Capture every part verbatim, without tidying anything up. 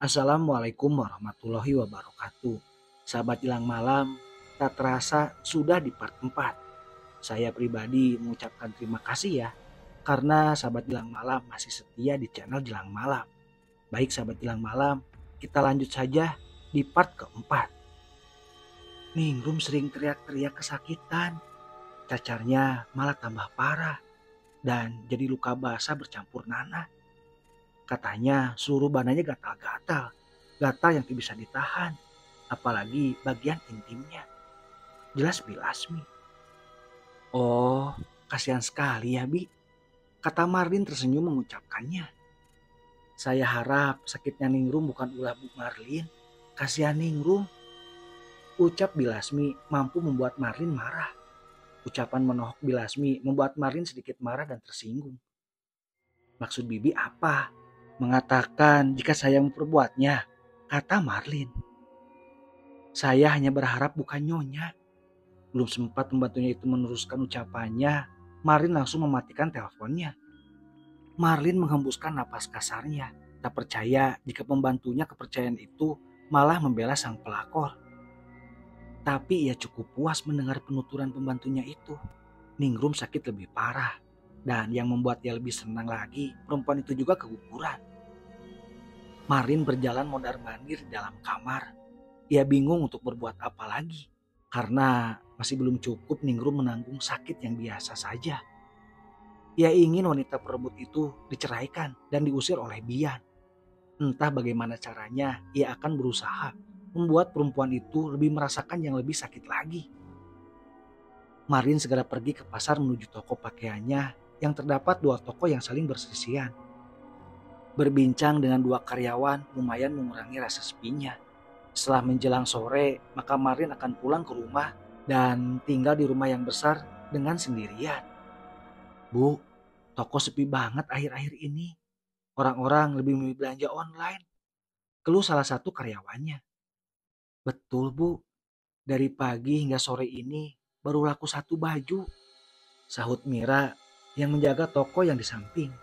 Assalamualaikum warahmatullahi wabarakatuh. Sahabat Jelang Malam, tak terasa sudah di part empat. Saya pribadi mengucapkan terima kasih ya, karena sahabat Jelang Malam masih setia di channel Jelang Malam. Baik sahabat Jelang Malam, kita lanjut saja di part keempat. Ningrum sering teriak-teriak kesakitan, cacarnya malah tambah parah, dan jadi luka basah bercampur nanah. Katanya seluruh badannya gatal-gatal, gatal yang tidak bisa ditahan, apalagi bagian intimnya. Jelas bilasmi. Oh, kasihan sekali ya Bi, kata Marlin tersenyum mengucapkannya. Saya harap sakitnya Ningrum bukan ulah Bu Marlin. Kasihan Ningrum, ucap Bilasmi mampu membuat Marlin marah. Ucapan menohok Bilasmi membuat Marlin sedikit marah dan tersinggung. Maksud Bibi apa? Mengatakan jika saya memperbuatnya, kata Marlin. Saya hanya berharap bukan nyonya. Belum sempat pembantunya itu meneruskan ucapannya, Marlin langsung mematikan teleponnya. Marlin menghembuskan napas kasarnya, tak percaya jika pembantunya kepercayaan itu malah membela sang pelakor. Tapi ia cukup puas mendengar penuturan pembantunya itu. Ningrum sakit lebih parah, dan yang membuat ia lebih senang lagi, perempuan itu juga keguguran. Marlin berjalan mondar-mandir di dalam kamar. Ia bingung untuk berbuat apa lagi, karena masih belum cukup Ningrum menanggung sakit yang biasa saja. Ia ingin wanita perebut itu diceraikan dan diusir oleh Bian. Entah bagaimana caranya, ia akan berusaha membuat perempuan itu lebih merasakan yang lebih sakit lagi. Marlin segera pergi ke pasar menuju toko pakaiannya yang terdapat dua toko yang saling bersisian. Berbincang dengan dua karyawan lumayan mengurangi rasa sepinya. Setelah menjelang sore, maka Marlin akan pulang ke rumah dan tinggal di rumah yang besar dengan sendirian. Bu, toko sepi banget akhir-akhir ini. Orang-orang lebih memilih belanja online. Keluh salah satu karyawannya. Betul Bu, dari pagi hingga sore ini baru laku satu baju. Sahut Mira yang menjaga toko yang di samping.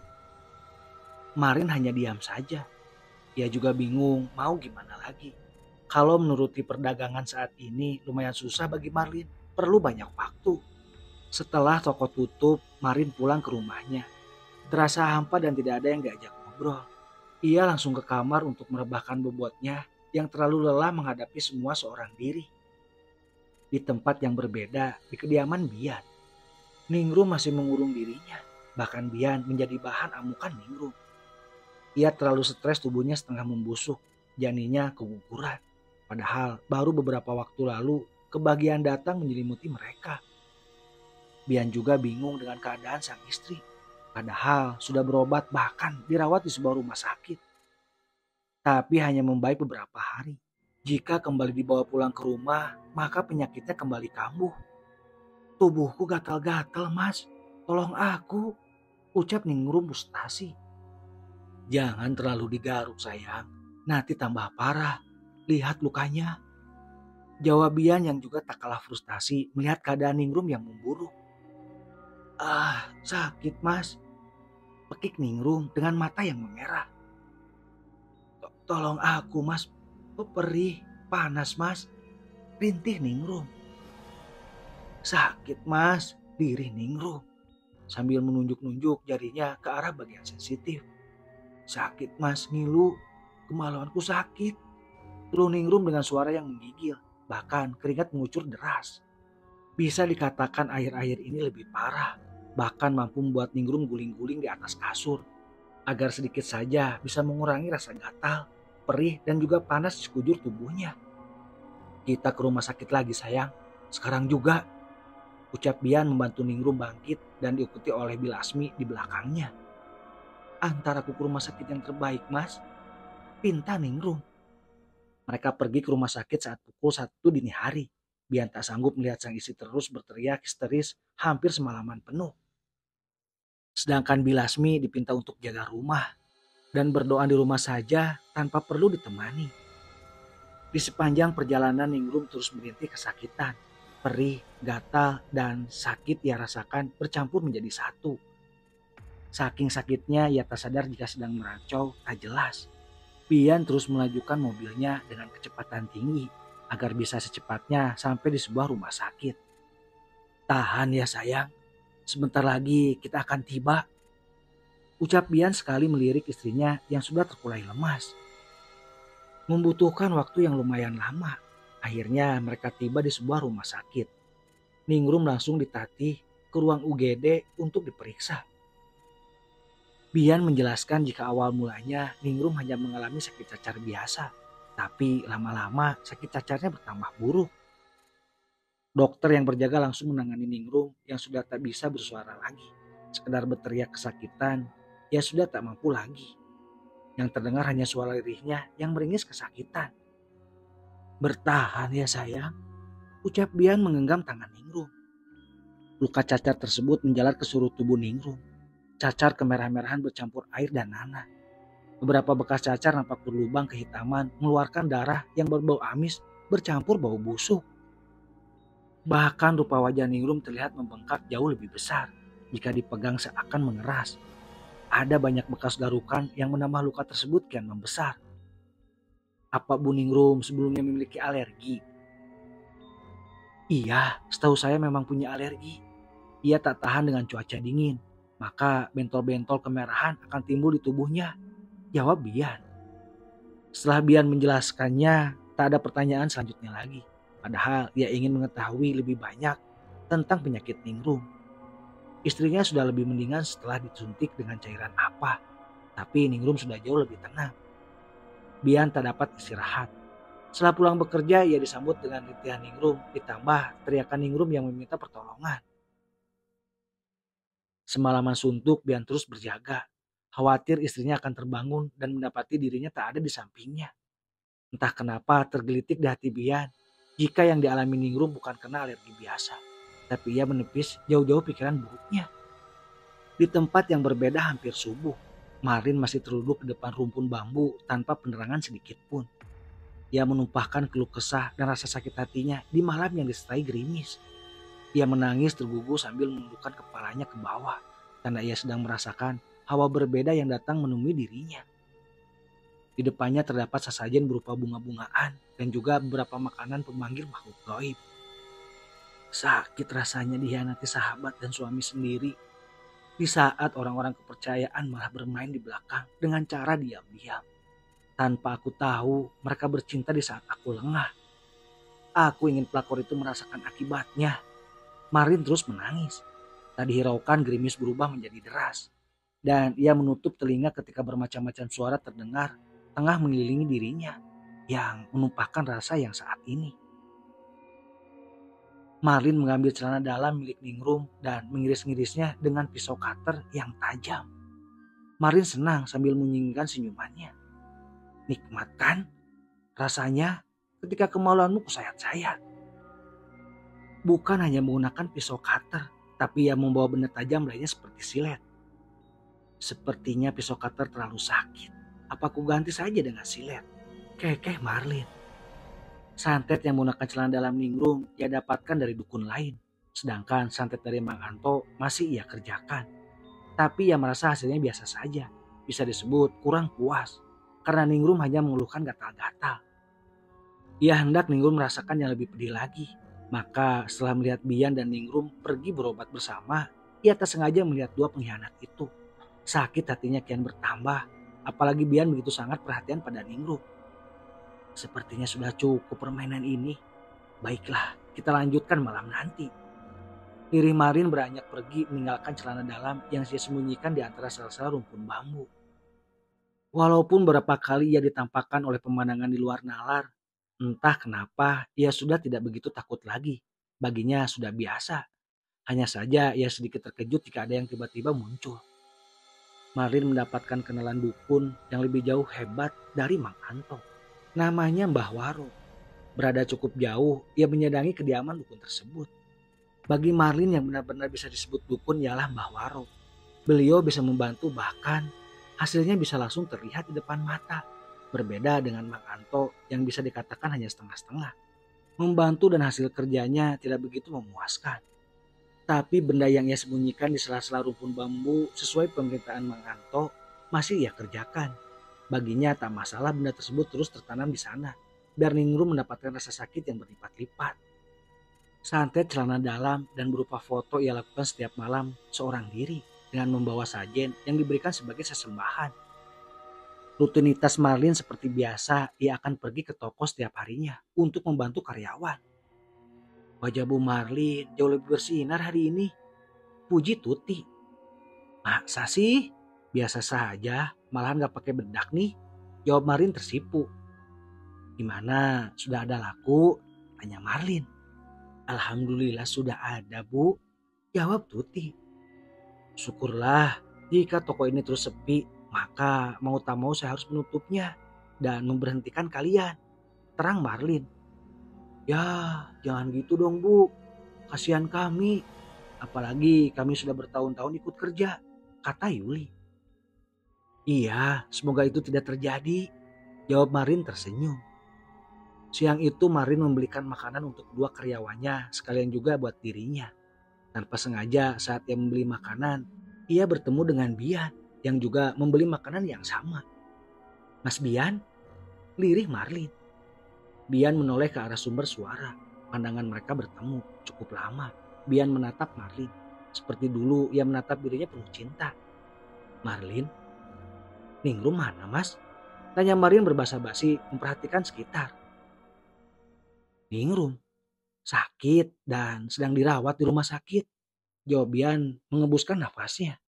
Marlin hanya diam saja. Ia juga bingung mau gimana lagi. Kalau menuruti perdagangan saat ini lumayan susah bagi Marlin, perlu banyak waktu. Setelah toko tutup, Marlin pulang ke rumahnya. Terasa hampa dan tidak ada yang diajak ngobrol. Ia langsung ke kamar untuk merebahkan bobotnya yang terlalu lelah menghadapi semua seorang diri. Di tempat yang berbeda, di kediaman Bian, Ningrum masih mengurung dirinya. Bahkan Bian menjadi bahan amukan Ningrum. Ia terlalu stres, tubuhnya setengah membusuk, janinnya keguguran. Padahal baru beberapa waktu lalu kebahagiaan datang menyelimuti mereka. Bian juga bingung dengan keadaan sang istri. Padahal sudah berobat bahkan dirawat di sebuah rumah sakit. Tapi hanya membaik beberapa hari. Jika kembali dibawa pulang ke rumah, maka penyakitnya kembali kambuh. Tubuhku gatal-gatal mas, tolong aku, ucap Ningrum frustasi. Jangan terlalu digaruk sayang, nanti tambah parah. Lihat lukanya. Jawab Bian yang juga tak kalah frustasi melihat keadaan Ningrum yang memburuk. Ah, sakit mas, pekik Ningrum dengan mata yang memerah. Tolong aku mas, perih, panas mas, rintih Ningrum. Sakit mas, dirih Ningrum sambil menunjuk-nunjuk jarinya ke arah bagian sensitif. Sakit mas, ngilu, kemaluanku sakit. Teluh Ningrum dengan suara yang menggigil, bahkan keringat mengucur deras. Bisa dikatakan akhir-akhir ini lebih parah, bahkan mampu membuat Ningrum guling-guling di atas kasur, agar sedikit saja bisa mengurangi rasa gatal, perih dan juga panas di sekujur tubuhnya. Kita ke rumah sakit lagi sayang, sekarang juga, ucap Bian membantu Ningrum bangkit dan diikuti oleh Bilasmi di belakangnya. Antar aku ke rumah sakit yang terbaik mas, pinta Ningrum. Mereka pergi ke rumah sakit saat pukul satu dini hari. Bian tak sanggup melihat sang istri terus berteriak histeris hampir semalaman penuh. Sedangkan Bilasmi dipinta untuk jaga rumah dan berdoa di rumah saja tanpa perlu ditemani. Di sepanjang perjalanan Ningrum terus merintih kesakitan. Perih, gatal, dan sakit ia rasakan bercampur menjadi satu. Saking sakitnya ia tak sadar jika sedang meracau tak jelas. Bian terus melajukan mobilnya dengan kecepatan tinggi agar bisa secepatnya sampai di sebuah rumah sakit. "Tahan ya sayang, sebentar lagi kita akan tiba," ucap Bian sekali melirik istrinya yang sudah terkulai lemas. Membutuhkan waktu yang lumayan lama. Akhirnya mereka tiba di sebuah rumah sakit. Ningrum langsung ditatih ke ruang U G D untuk diperiksa. Bian menjelaskan jika awal mulanya Ningrum hanya mengalami sakit cacar biasa. Tapi lama-lama sakit cacarnya bertambah buruk. Dokter yang berjaga langsung menangani Ningrum yang sudah tak bisa bersuara lagi. Sekedar berteriak kesakitan, ia sudah tak mampu lagi. Yang terdengar hanya suara lirihnya yang meringis kesakitan. "Bertahan ya sayang," ucap Bian menggenggam tangan Ningrum. Luka cacar tersebut menjalar ke seluruh tubuh Ningrum. Cacar kemerah-merahan bercampur air dan nanah. Beberapa bekas cacar nampak berlubang kehitaman mengeluarkan darah yang berbau amis bercampur bau busuk. Bahkan rupa wajah Ningrum terlihat membengkak jauh lebih besar jika dipegang seakan mengeras. Ada banyak bekas garukan yang menambah luka tersebut kian membesar. "Apa Bu Ningrum sebelumnya memiliki alergi?" "Iya, setahu saya memang punya alergi. Ia tak tahan dengan cuaca dingin, maka bentol-bentol kemerahan akan timbul di tubuhnya," jawab Bian. Setelah Bian menjelaskannya, tak ada pertanyaan selanjutnya lagi. Padahal ia ingin mengetahui lebih banyak tentang penyakit Ningrum. Istrinya sudah lebih mendingan setelah disuntik dengan cairan apa, tapi Ningrum sudah jauh lebih tenang. Bian tak dapat istirahat. Setelah pulang bekerja, ia disambut dengan rintihan Ningrum, ditambah teriakan Ningrum yang meminta pertolongan. Semalaman suntuk, Bian terus berjaga. Khawatir istrinya akan terbangun dan mendapati dirinya tak ada di sampingnya. Entah kenapa tergelitik di hati Bian jika yang dialami Ningrum bukan karena alergi biasa. Tapi ia menepis jauh-jauh pikiran buruknya. Di tempat yang berbeda hampir subuh, Marin masih terduduk di depan rumpun bambu tanpa penerangan sedikit pun. Ia menumpahkan keluh kesah dan rasa sakit hatinya di malam yang disertai gerimis. Ia menangis tergugu sambil menundukkan kepalanya ke bawah, karena ia sedang merasakan hawa berbeda yang datang menemui dirinya. Di depannya terdapat sesajen berupa bunga-bungaan dan juga beberapa makanan pemanggil makhluk gaib. Sakit rasanya dihianati sahabat dan suami sendiri, di saat orang-orang kepercayaan malah bermain di belakang dengan cara diam-diam. Tanpa aku tahu, mereka bercinta di saat aku lengah. Aku ingin pelakor itu merasakan akibatnya. Marin terus menangis. Tak dihiraukan, gerimis berubah menjadi deras. Dan ia menutup telinga ketika bermacam-macam suara terdengar tengah mengelilingi dirinya yang menumpahkan rasa yang saat ini. Marin mengambil celana dalam milik Ningrum dan mengiris-ngirisnya dengan pisau cutter yang tajam. Marin senang sambil menyingkirkan senyumannya. "Nikmat kan? Rasanya ketika kemaluanmu kusayat-sayat." Bukan hanya menggunakan pisau cutter, tapi ia membawa benda tajam lainnya seperti silet. "Sepertinya pisau cutter terlalu sakit. Apa ku ganti saja dengan silet?" kekeh Marlin. Santet yang menggunakan celana dalam Ningrum ia dapatkan dari dukun lain. Sedangkan santet dari Mang Anto masih ia kerjakan. Tapi ia merasa hasilnya biasa saja. Bisa disebut kurang puas. Karena Ningrum hanya mengeluhkan gatal-gatal. Ia hendak Ningrum merasakan yang lebih pedih lagi. Maka setelah melihat Bian dan Ningrum pergi berobat bersama, ia tak sengaja melihat dua pengkhianat itu. Sakit hatinya kian bertambah. Apalagi Bian begitu sangat perhatian pada Ningrum. Sepertinya sudah cukup permainan ini. Baiklah, kita lanjutkan malam nanti. Lirih Marin beranjak pergi meninggalkan celana dalam yang dia sembunyikan di antara sela-sela rumpun bambu. Walaupun beberapa kali ia ditampakkan oleh pemandangan di luar nalar, entah kenapa ia sudah tidak begitu takut lagi. Baginya sudah biasa. Hanya saja ia sedikit terkejut jika ada yang tiba-tiba muncul. Marin mendapatkan kenalan dukun yang lebih jauh hebat dari Mang Anto. Namanya Mbah Waro. Berada cukup jauh, ia menyadangi kediaman dukun tersebut. Bagi Marlin yang benar-benar bisa disebut dukun ialah Mbah Waro. Beliau bisa membantu, bahkan hasilnya bisa langsung terlihat di depan mata. Berbeda dengan Mang Anto yang bisa dikatakan hanya setengah-setengah. Membantu dan hasil kerjanya tidak begitu memuaskan. Tapi benda yang ia sembunyikan di sela-sela rumpun bambu sesuai pemerintahan Mang Anto masih ia kerjakan. Baginya tak masalah benda tersebut terus tertanam di sana, biar Ningrum mendapatkan rasa sakit yang berlipat-lipat. Santet celana dalam dan berupa foto ia lakukan setiap malam seorang diri dengan membawa sajen yang diberikan sebagai sesembahan. Rutinitas Marlin seperti biasa, ia akan pergi ke toko setiap harinya untuk membantu karyawan. Wajah Bu Marlin jauh lebih bersinar hari ini, puji Tuti. Masa sih? Biasa saja, malahan gak pakai bedak nih, jawab Marlin tersipu. Gimana, sudah ada laku? Tanya Marlin. Alhamdulillah sudah ada Bu, jawab Tuti. Syukurlah, jika toko ini terus sepi, maka mau tak mau saya harus menutupnya dan memberhentikan kalian, terang Marlin. Ya, jangan gitu dong Bu, kasihan kami, apalagi kami sudah bertahun-tahun ikut kerja, kata Yuli. Iya, semoga itu tidak terjadi, jawab Marlin tersenyum. Siang itu Marlin membelikan makanan untuk dua karyawannya sekalian juga buat dirinya. Tanpa sengaja saat ia membeli makanan, ia bertemu dengan Bian yang juga membeli makanan yang sama. Mas Bian, lirih Marlin. Bian menoleh ke arah sumber suara. Pandangan mereka bertemu cukup lama. Bian menatap Marlin. Seperti dulu ia menatap dirinya penuh cinta. Marlin, Ningrum mana mas? Tanya Marlin berbahasa basi memperhatikan sekitar. Ningrum sakit dan sedang dirawat di rumah sakit, jawab Bian mengebuskan nafasnya.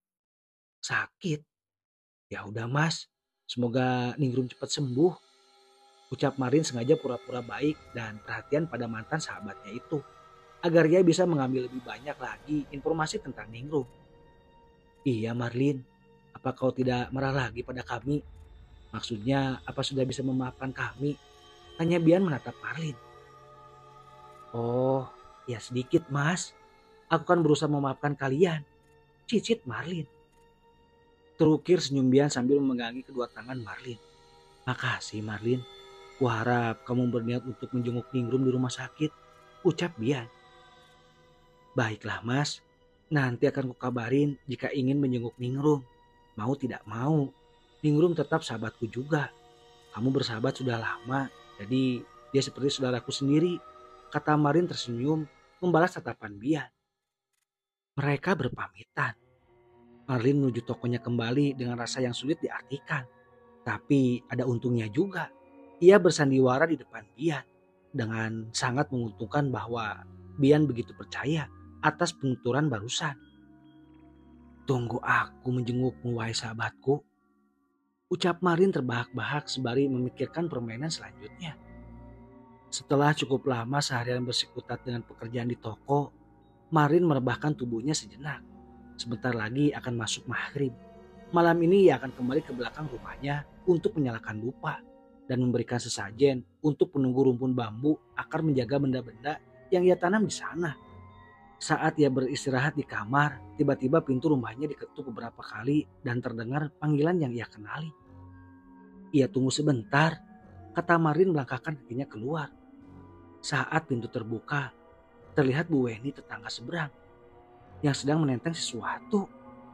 Sakit? Ya udah mas, semoga Ningrum cepat sembuh, ucap Marlin sengaja pura-pura baik dan perhatian pada mantan sahabatnya itu, agar ia bisa mengambil lebih banyak lagi informasi tentang Ningrum. Iya Marlin, apa kau tidak marah lagi pada kami? Maksudnya apa sudah bisa memaafkan kami? Tanya Bian menatap Marlin. Oh, ya sedikit mas. Aku kan berusaha memaafkan kalian, cicit Marlin. Terukir senyum Bian sambil memegangi kedua tangan Marlin. Makasih Marlin, kuharap kamu berniat untuk menjenguk Ningrum di rumah sakit, ucap Bian. Baiklah mas, nanti akan kukabarin jika ingin menjenguk Ningrum. Mau tidak mau, Ningrum tetap sahabatku juga. Kamu bersahabat sudah lama, jadi dia seperti saudaraku sendiri, kata Marlin tersenyum membalas tatapan Bian. Mereka berpamitan. Marlin menuju tokonya kembali dengan rasa yang sulit diartikan. Tapi ada untungnya juga. Ia bersandiwara di depan Bian dengan sangat menguntungkan bahwa Bian begitu percaya atas penuturan barusan. Tunggu aku menjengukmu wahai sahabatku, ucap Marlin terbahak-bahak sembari memikirkan permainan selanjutnya. Setelah cukup lama seharian bersikutat dengan pekerjaan di toko, Marlin merebahkan tubuhnya sejenak. Sebentar lagi akan masuk maghrib. Malam ini ia akan kembali ke belakang rumahnya untuk menyalakan dupa dan memberikan sesajen untuk penunggu rumpun bambu agar menjaga benda-benda yang ia tanam di sana. Saat ia beristirahat di kamar, tiba-tiba pintu rumahnya diketuk beberapa kali dan terdengar panggilan yang ia kenali. Ia tunggu sebentar, kata Marlin melangkahkan kakinya keluar. Saat pintu terbuka, terlihat Bu Weni tetangga seberang yang sedang menenteng sesuatu.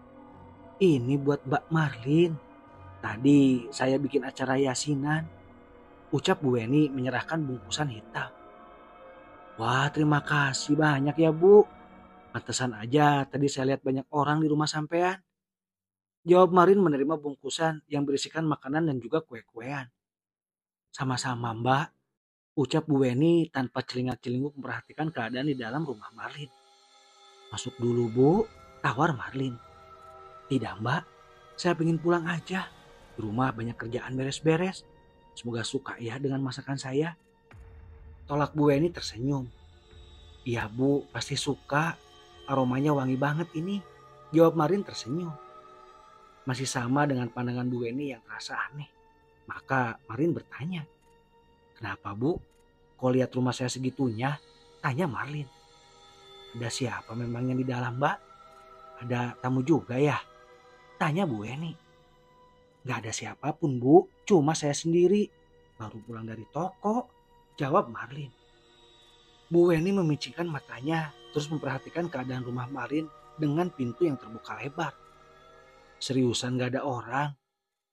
Ini buat Mbak Marlin. Tadi saya bikin acara yasinan, ucap Bu Weni menyerahkan bungkusan hitam. Wah, terima kasih banyak ya Bu. Pantesan aja tadi saya lihat banyak orang di rumah sampean, jawab Marlin menerima bungkusan yang berisikan makanan dan juga kue-kuean. Sama-sama Mbak, ucap Bu Weni tanpa celingat-celinguk memperhatikan keadaan di dalam rumah Marlin. Masuk dulu Bu, tawar Marlin. Tidak Mbak, saya pengen pulang aja. Di rumah banyak kerjaan beres-beres. Semoga suka ya dengan masakan saya. Tolak Bu Weni tersenyum. Iya Bu, pasti suka. Aromanya wangi banget ini, jawab Marlin tersenyum. Masih sama dengan pandangan Bu Weni yang terasa aneh. Maka Marlin bertanya, kenapa Bu? Kok lihat rumah saya segitunya? Tanya Marlin. Ada siapa memangnya di dalam Mbak? Ada tamu juga ya? Tanya Bu Weni. Gak ada siapapun Bu, cuma saya sendiri. Baru pulang dari toko, jawab Marlin. Bu Weni memicingkan matanya terus memperhatikan keadaan rumah Marlin dengan pintu yang terbuka lebar. Seriusan gak ada orang?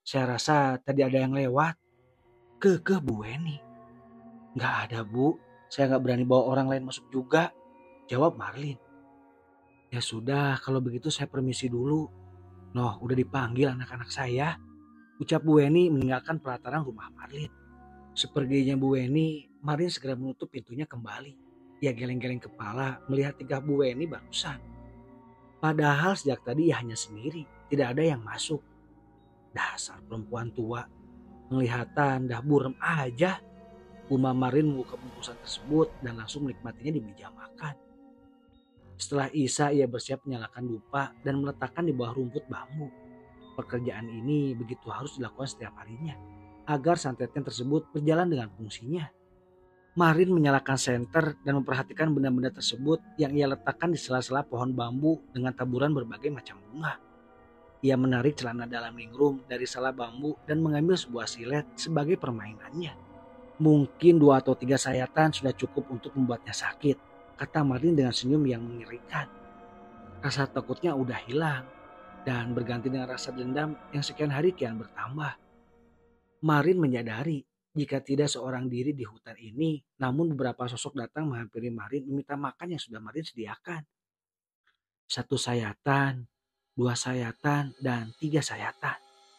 Saya rasa tadi ada yang lewat. Kekeh Bu Weni. Nggak ada Bu, saya nggak berani bawa orang lain masuk juga, jawab Marlin. Ya sudah, kalau begitu saya permisi dulu. Noh, udah dipanggil anak-anak saya, ucap Bu Weni meninggalkan pelataran rumah Marlin. Seperginya Bu Weni, Marlin segera menutup pintunya kembali. Ia geleng-geleng kepala melihat tingkah Bu Weni barusan. Padahal sejak tadi ia hanya sendiri, tidak ada yang masuk. Dasar perempuan tua, penglihatan dah burem aja. Uma Marlin membuka bungkusan tersebut dan langsung menikmatinya di meja makan. Setelah Isa, ia bersiap menyalakan dupa dan meletakkan di bawah rumput bambu. Pekerjaan ini begitu harus dilakukan setiap harinya, agar santetnya tersebut berjalan dengan fungsinya. Marin menyalakan senter dan memperhatikan benda-benda tersebut yang ia letakkan di sela-sela pohon bambu dengan taburan berbagai macam bunga. Ia menarik celana dalam ningrum dari sela bambu dan mengambil sebuah silet sebagai permainannya. Mungkin dua atau tiga sayatan sudah cukup untuk membuatnya sakit, kata Marin dengan senyum yang mengerikan. Rasa takutnya udah hilang dan berganti dengan rasa dendam yang sekian hari kian bertambah. Marin menyadari jika tidak seorang diri di hutan ini, namun beberapa sosok datang menghampiri Marin meminta makan yang sudah Marin sediakan. Satu sayatan, dua sayatan, dan tiga sayatan.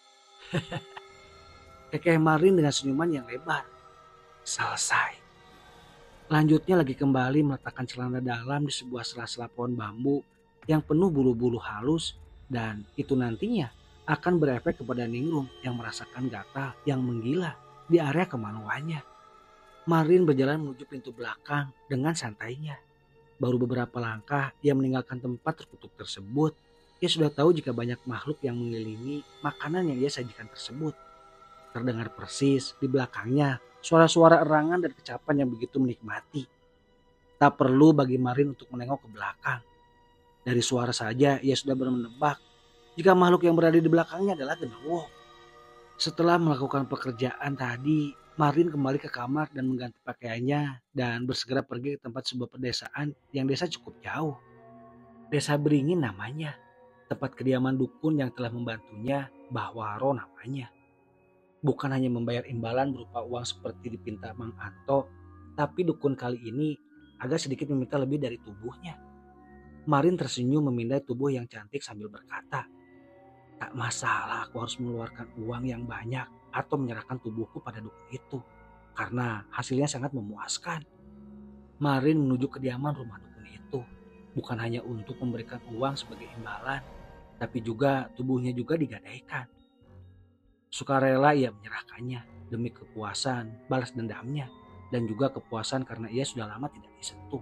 Kekeh Marin dengan senyuman yang lebar. Selesai. Lanjutnya lagi kembali meletakkan celana dalam di sebuah sela-sela pohon bambu yang penuh bulu-bulu halus dan itu nantinya akan berefek kepada Ningrum yang merasakan gatal yang menggila di area kemaluannya. Marin berjalan menuju pintu belakang dengan santainya. Baru beberapa langkah ia meninggalkan tempat terkutuk tersebut. Ia sudah tahu jika banyak makhluk yang mengelilingi makanan yang ia sajikan tersebut. Terdengar persis di belakangnya suara-suara erangan dan kecapan yang begitu menikmati. Tak perlu bagi Marin untuk menengok ke belakang. Dari suara saja ia sudah menebak jika makhluk yang berada di belakangnya adalah genderuwo. Setelah melakukan pekerjaan tadi, Marin kembali ke kamar dan mengganti pakaiannya dan bersegera pergi ke tempat sebuah pedesaan yang desa cukup jauh. Desa Beringin namanya, tempat kediaman dukun yang telah membantunya, Bahwaro namanya. Bukan hanya membayar imbalan berupa uang seperti dipinta Mang Anto, tapi dukun kali ini agak sedikit meminta lebih dari tubuhnya. Marin tersenyum memindai tubuh yang cantik sambil berkata, tak masalah aku harus mengeluarkan uang yang banyak atau menyerahkan tubuhku pada dukun itu, karena hasilnya sangat memuaskan. Marin menuju kediaman rumah dukun itu, bukan hanya untuk memberikan uang sebagai imbalan, tapi juga tubuhnya juga digadaikan. Sukarela ia menyerahkannya demi kepuasan balas dendamnya dan juga kepuasan karena ia sudah lama tidak disentuh.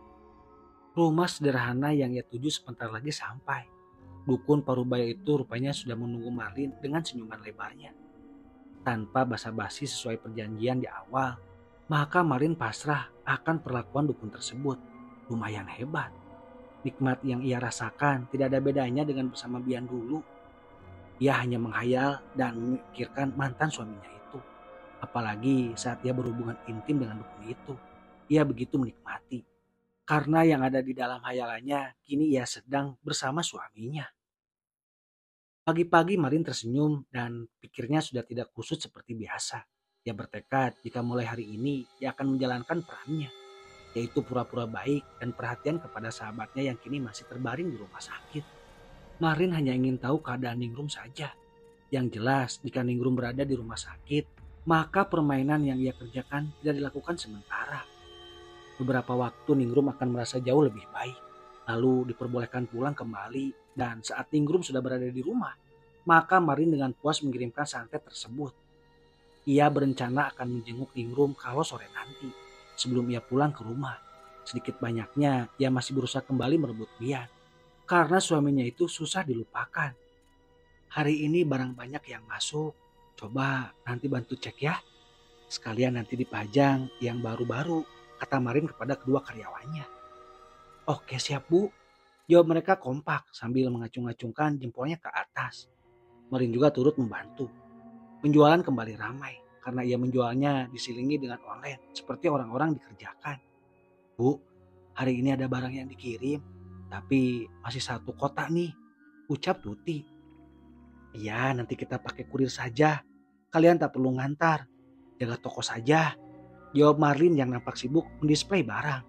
Rumah sederhana yang ia tuju sebentar lagi sampai. Dukun Parubaya itu rupanya sudah menunggu Marin dengan senyuman lebarnya. Tanpa basa-basi sesuai perjanjian di awal, maka Marin pasrah akan perlakuan dukun tersebut. Lumayan hebat. Nikmat yang ia rasakan tidak ada bedanya dengan bersama Bian dulu. Ia hanya menghayal dan memikirkan mantan suaminya itu. Apalagi saat ia berhubungan intim dengan dukun itu. Ia begitu menikmati. Karena yang ada di dalam hayalannya kini ia sedang bersama suaminya. Pagi-pagi Marin tersenyum dan pikirnya sudah tidak kusut seperti biasa. Ia bertekad jika mulai hari ini ia akan menjalankan perannya. Yaitu pura-pura baik dan perhatian kepada sahabatnya yang kini masih terbaring di rumah sakit. Marin hanya ingin tahu keadaan Ningrum saja. Yang jelas jika Ningrum berada di rumah sakit, maka permainan yang ia kerjakan tidak dilakukan sementara. Beberapa waktu Ningrum akan merasa jauh lebih baik. Lalu diperbolehkan pulang kembali dan saat Ningrum sudah berada di rumah, maka Marin dengan puas mengirimkan santet tersebut. Ia berencana akan menjenguk Ningrum kalau sore nanti, sebelum ia pulang ke rumah. Sedikit banyaknya ia masih berusaha kembali merebut Bian. Karena suaminya itu susah dilupakan. Hari ini barang banyak yang masuk. Coba nanti bantu cek ya. Sekalian nanti dipajang yang baru-baru, kata Marin kepada kedua karyawannya. Oke siap Bu. Jawab mereka kompak sambil mengacung-acungkan jempolnya ke atas. Marin juga turut membantu. Penjualan kembali ramai karena ia menjualnya diselingi dengan online seperti orang-orang dikerjakan. Bu, hari ini ada barang yang dikirim. Tapi masih satu kotak nih, ucap Tuti. Iya, nanti kita pakai kurir saja. Kalian tak perlu ngantar. Jaga toko saja. Jawab Marlin yang nampak sibuk mendisplay barang.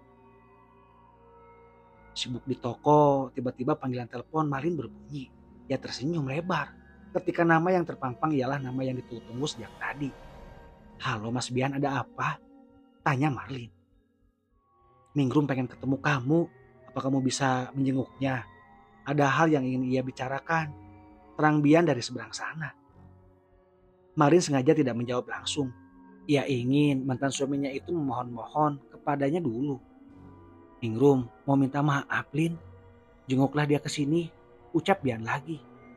Sibuk di toko, tiba-tiba panggilan telepon Marlin berbunyi. Ia tersenyum lebar. Ketika nama yang terpampang ialah nama yang ditunggu-tunggu sejak tadi. Halo Mas Bian, ada apa? Tanya Marlin. Ningrum pengen ketemu kamu. Apa kamu bisa menjenguknya? Ada hal yang ingin ia bicarakan. Terang Bian dari seberang sana. Marlin sengaja tidak menjawab langsung. Ia ingin mantan suaminya itu memohon-mohon kepadanya dulu. Ningrum mau minta maaf, Lin. Jenguklah dia ke sini. Ucap Bian lagi.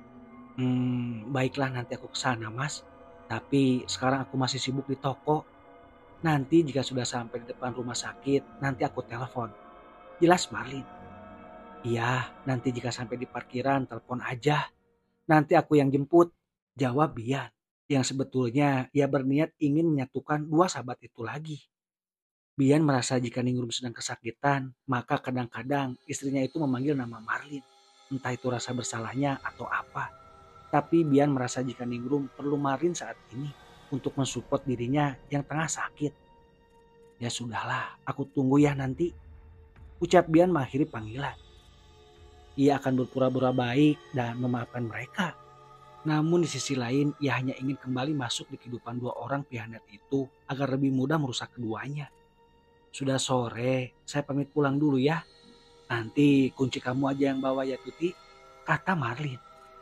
Hmm, baiklah nanti aku ke sana, Mas. Tapi sekarang aku masih sibuk di toko. Nanti jika sudah sampai di depan rumah sakit, nanti aku telepon. Jelas Marlin. Iya, nanti jika sampai di parkiran, telepon aja. Nanti aku yang jemput. Jawab Bian. Yang sebetulnya ia berniat ingin menyatukan dua sahabat itu lagi. Bian merasa jika Ningrum sedang kesakitan, maka kadang-kadang istrinya itu memanggil nama Marlin. Entah itu rasa bersalahnya atau apa. Tapi Bian merasa jika Ningrum perlu Marlin saat ini untuk mensupport dirinya yang tengah sakit. Ya sudahlah, aku tunggu ya nanti. Ucap Bian mengakhiri panggilan. Ia akan berpura-pura baik dan memaafkan mereka. Namun di sisi lain ia hanya ingin kembali masuk di kehidupan dua orang pihanet itu agar lebih mudah merusak keduanya. Sudah sore, saya pamit pulang dulu ya. Nanti kunci kamu aja yang bawa ya Tuti, kata Marlin.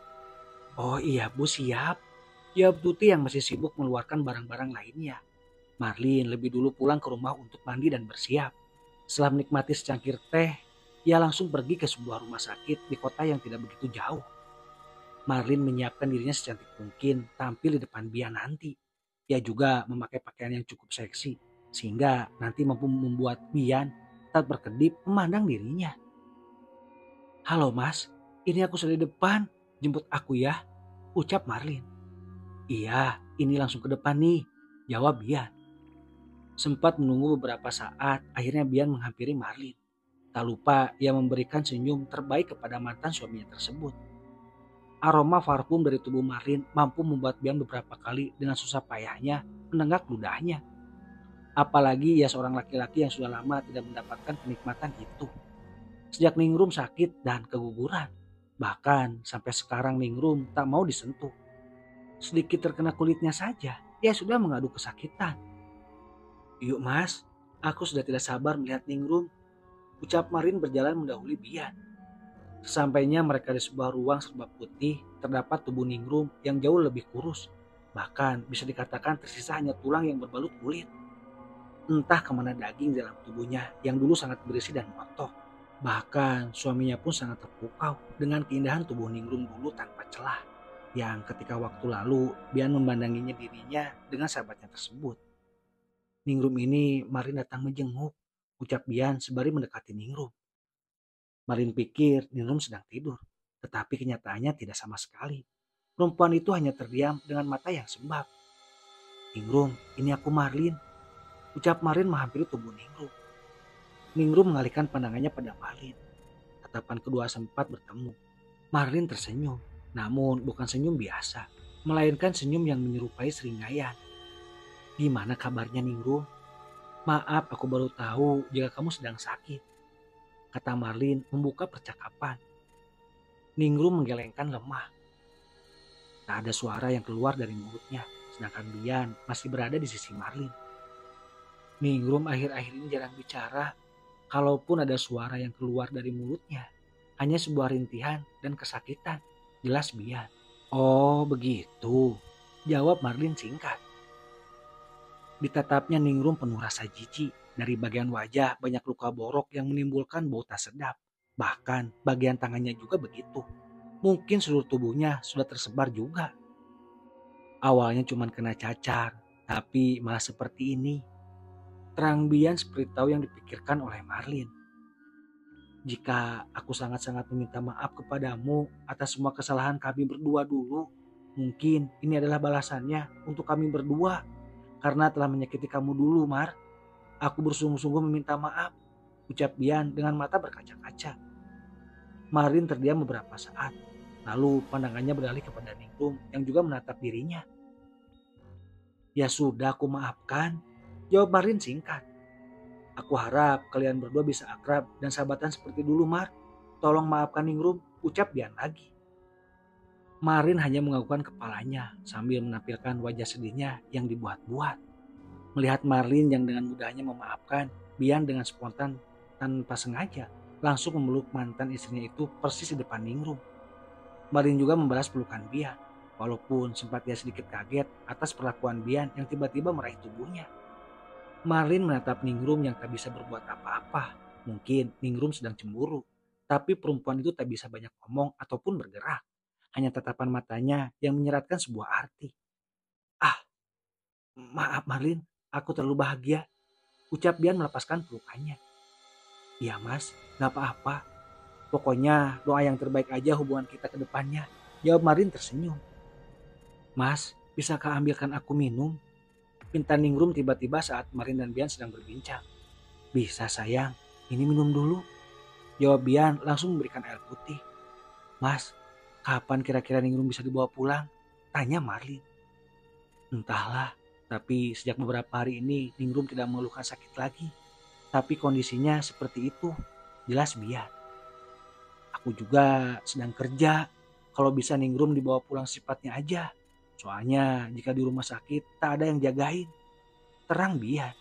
Oh iya Bu, siap. Jawab Tuti yang masih sibuk mengeluarkan barang-barang lainnya. Marlin lebih dulu pulang ke rumah untuk mandi dan bersiap. Setelah menikmati secangkir teh, ia langsung pergi ke sebuah rumah sakit di kota yang tidak begitu jauh. Marlin menyiapkan dirinya secantik mungkin tampil di depan Bian nanti. Ia juga memakai pakaian yang cukup seksi sehingga nanti mampu membuat Bian tak berkedip memandang dirinya. Halo Mas, ini aku sudah di depan, jemput aku ya, ucap Marlin. Iya, ini langsung ke depan nih, jawab Bian. Sempat menunggu beberapa saat, akhirnya Bian menghampiri Marlin. Tak lupa ia memberikan senyum terbaik kepada mantan suaminya tersebut. Aroma parfum dari tubuh Marlin mampu membuat Bian beberapa kali dengan susah payahnya menenggak ludahnya. Apalagi ia seorang laki-laki yang sudah lama tidak mendapatkan kenikmatan itu. Sejak Ningrum sakit dan keguguran. Bahkan sampai sekarang Ningrum tak mau disentuh. Sedikit terkena kulitnya saja, ia sudah mengadu kesakitan. Yuk Mas, aku sudah tidak sabar melihat Ningrum, ucap Marlin berjalan mendahului Bian. Sesampainya mereka di sebuah ruang serba putih, terdapat tubuh Ningrum yang jauh lebih kurus. Bahkan bisa dikatakan tersisa hanya tulang yang berbalut kulit. Entah kemana daging dalam tubuhnya yang dulu sangat berisi dan montok. Bahkan suaminya pun sangat terpukau dengan keindahan tubuh Ningrum dulu tanpa celah. Yang ketika waktu lalu Bian memandanginya dirinya dengan sahabatnya tersebut. Ningrum ini Marlin datang menjenguk, ucap Bian sembari mendekati Ningrum. Marlin pikir Ningrum sedang tidur, tetapi kenyataannya tidak sama sekali. Perempuan itu hanya terdiam dengan mata yang sembab. Ningrum, ini aku Marlin, ucap Marlin menghampiri tubuh Ningrum. Ningrum mengalihkan pandangannya pada Marlin. Tatapan kedua sempat bertemu. Marlin tersenyum, namun bukan senyum biasa, melainkan senyum yang menyerupai seringayan. Gimana kabarnya Ningrum? Maaf, aku baru tahu jika kamu sedang sakit, kata Marlin membuka percakapan. Ningrum menggelengkan lemah. Tak ada suara yang keluar dari mulutnya, sedangkan Bian masih berada di sisi Marlin. Ningrum akhir-akhir ini jarang bicara, kalaupun ada suara yang keluar dari mulutnya, hanya sebuah rintihan dan kesakitan, jelas Bian. Oh begitu, jawab Marlin singkat. Ditatapnya Ningrum penuh rasa jijik. Dari bagian wajah banyak luka borok yang menimbulkan bau tak sedap. Bahkan bagian tangannya juga begitu. Mungkin seluruh tubuhnya sudah tersebar juga. Awalnya cuma kena cacar, tapi malah seperti ini. Terang Bian seperti tahu yang dipikirkan oleh Marlin. Jika aku sangat-sangat meminta maaf kepadamu atas semua kesalahan kami berdua dulu, mungkin ini adalah balasannya untuk kami berdua. Karena telah menyakiti kamu dulu, Mar. Aku bersungguh-sungguh meminta maaf, ucap Bian dengan mata berkaca-kaca. Marlin terdiam beberapa saat. Lalu pandangannya beralih kepada Ningrum yang juga menatap dirinya. Ya sudah, aku maafkan. Jawab Marin singkat. Aku harap kalian berdua bisa akrab dan sahabatan seperti dulu, Mar. Tolong maafkan Ningrum, ucap Bian lagi. Marin hanya menganggukkan kepalanya sambil menampilkan wajah sedihnya yang dibuat-buat. Melihat Marlin yang dengan mudahnya memaafkan, Bian dengan spontan tanpa sengaja langsung memeluk mantan istrinya itu persis di depan Ningrum. Marlin juga membalas pelukan Bian, walaupun sempat ia sedikit kaget atas perlakuan Bian yang tiba-tiba meraih tubuhnya. Marlin menatap Ningrum yang tak bisa berbuat apa-apa. Mungkin Ningrum sedang cemburu, tapi perempuan itu tak bisa banyak ngomong ataupun bergerak. Hanya tatapan matanya yang menyeratkan sebuah arti. Ah, maaf Marlin, aku terlalu bahagia, ucap Bian melepaskan pelukannya. Iya mas, gak apa-apa. Pokoknya doa yang terbaik aja hubungan kita ke depannya, jawab Marlin tersenyum. Mas, bisakah ambilkan aku minum? Pinta Ningrum tiba-tiba saat Marlin dan Bian sedang berbincang. Bisa sayang, ini minum dulu. Jawab Bian langsung memberikan air putih. Mas, kapan kira-kira Ningrum bisa dibawa pulang? Tanya Marlin. Entahlah, tapi sejak beberapa hari ini Ningrum tidak mengeluhkan sakit lagi. Tapi kondisinya seperti itu, jelas Bian. Aku juga sedang kerja, kalau bisa Ningrum dibawa pulang secepatnya aja. Soalnya jika di rumah sakit tak ada yang jagain. Terang Bian.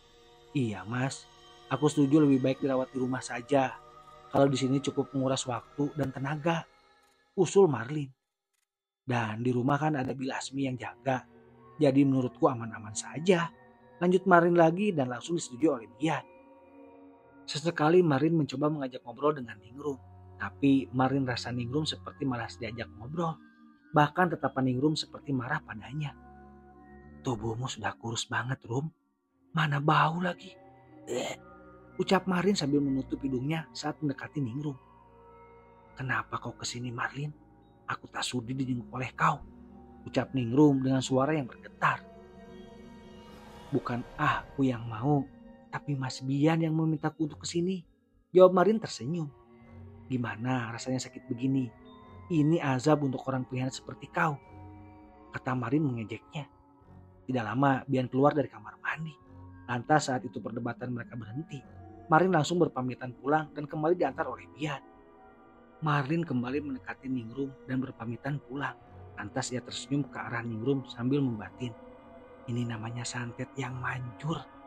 Iya mas, aku setuju lebih baik dirawat di rumah saja. Kalau di sini cukup menguras waktu dan tenaga. Usul Marlin. Dan di rumah kan ada Bilasmi yang jaga. Jadi menurutku aman-aman saja. Lanjut Marlin lagi dan langsung disetujui oleh Bian. Sesekali Marlin mencoba mengajak ngobrol dengan Ningrum. Tapi Marlin rasa Ningrum seperti malas diajak ngobrol. Bahkan tatapan Ningrum seperti marah padanya. Tubuhmu sudah kurus banget, Rum. Mana bau lagi. Eh, ucap Marlin sambil menutup hidungnya saat mendekati Ningrum. Kenapa kau kesini Marlin? Aku tak sudi dijenguk oleh kau. Ucap Ningrum dengan suara yang bergetar. Bukan aku yang mau, tapi Mas Bian yang memintaku untuk kesini. Jawab Marlin tersenyum. Gimana rasanya sakit begini? Ini azab untuk orang pengkhianat seperti kau. Kata Marlin mengejeknya. Tidak lama Bian keluar dari kamar mandi. Lantas saat itu perdebatan mereka berhenti. Marlin langsung berpamitan pulang dan kembali diantar oleh Bian. Marlin kembali mendekati Ningrum dan berpamitan pulang. Lantas ia tersenyum ke arah Ningrum sambil membatin. Ini namanya santet yang manjur.